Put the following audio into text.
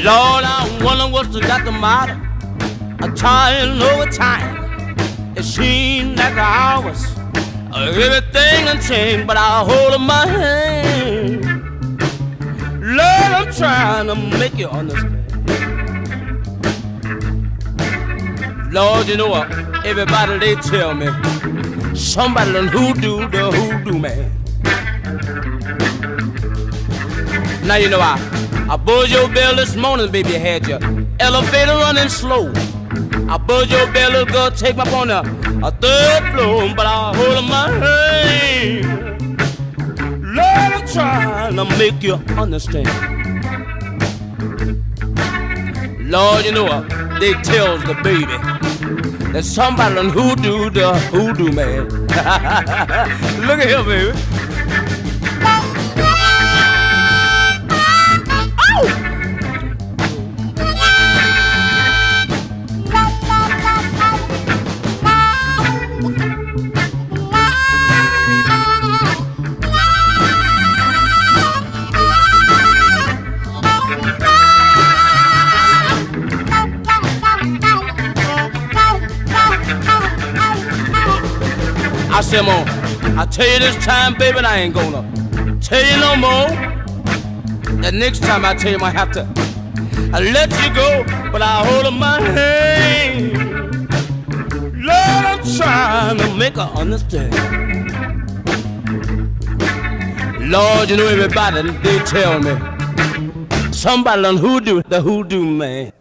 Lord, I wonder what's got the matter. I'm trying over time. It seems like the hours, everything done changed, but I hold in my hand. Lord, I'm trying to make you understand. Lord, you know what? Everybody, they tell me somebody done hoodoo the hoodoo man. Now you know I buzzed your bell this morning, baby, you had your elevator running slow. I buzzed your bell, little girl, take me up on a third floor, but I hold in my hand. Lord, I'm trying to make you understand. Lord, you know what? They tells the baby that somebody done hoodoo the hoodoo man. Look at here, baby. I said, Mom, I tell you this time, baby, and I ain't gonna tell you no more. The next time I tell you, I have to let you go, but I hold in my hand. Lord, I'm trying to make her understand. Lord, you know everybody, they tell me somebody done hoodoo the hoodoo man.